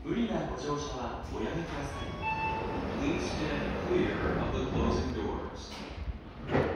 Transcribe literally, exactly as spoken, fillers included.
無理なご乗車はおやめください。Please stand clear of the closing doors.